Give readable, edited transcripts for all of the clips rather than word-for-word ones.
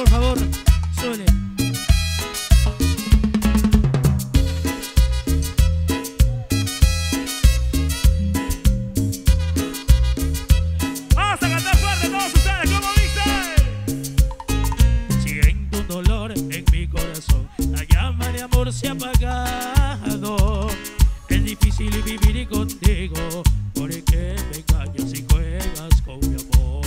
por favor, suele. Vamos a cantar fuerte todos ustedes, ¿cómo dice? Siento un dolor en mi corazón, la llama de amor se ha apagado. Es difícil vivir contigo, porque me engañas y juegas con mi amor.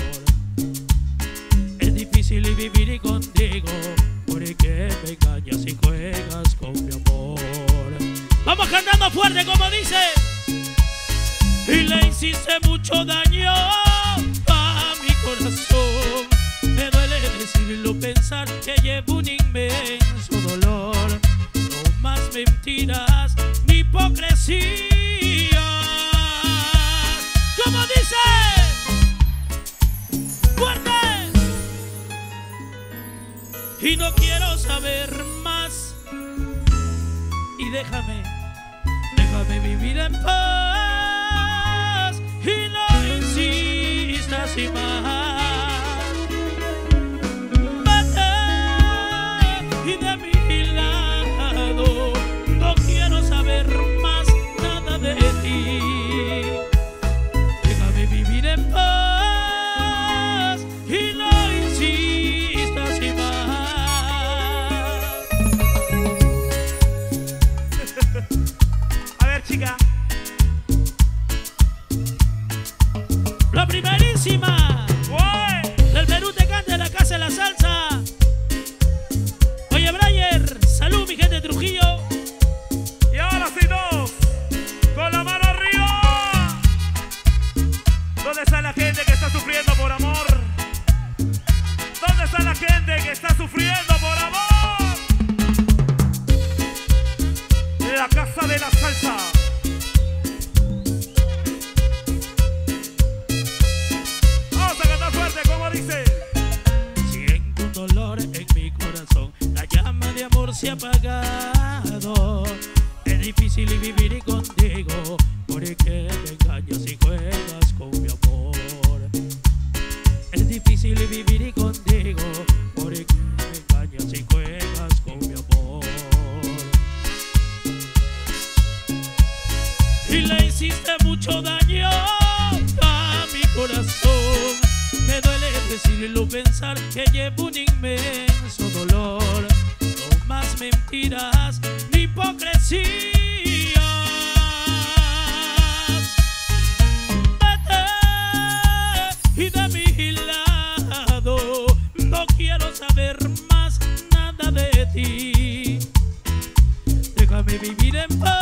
Es difícil vivir contigo, porque me engañas y juegas con mi amor. Vamos cantando fuerte como dice. Y le hiciste mucho daño a mi corazón. Me duele decirlo, pensar que llevo un inmenso dolor. No más mentiras ni hipocresía. ¿Cómo dice? ¡Fuerte! Y no quiero saber más. Y déjame vivir en paz. Y no insistas y más. Vete y de mi lado. No quiero saber más nada de ti. Déjame vivir en paz y no insistas y más. A ver, chica. La primerísima ¡Uy! del Perú te canta en la casa de la salsa. Oye, Brayer, salud mi gente de Trujillo. Y ahora sí todos, con la mano arriba. ¿Dónde está la gente que está sufriendo por amor? ¿Dónde está la gente que está sufriendo por amor? La casa de la salsa. Vamos a cantar fuerte, como dice. Siento un dolor en mi corazón, la llama de amor se ha apagado. Es difícil vivir contigo, porque me engañas y juegas con mi amor. Es difícil vivir contigo, porque me engañas y juegas con mi amor. Y le hiciste mucho daño a mi corazón. Me duele decirlo, pensar que llevo un inmenso dolor. No más mentiras ni hipocresías. Vete y de mi lado. No quiero saber más nada de ti. Déjame vivir en paz.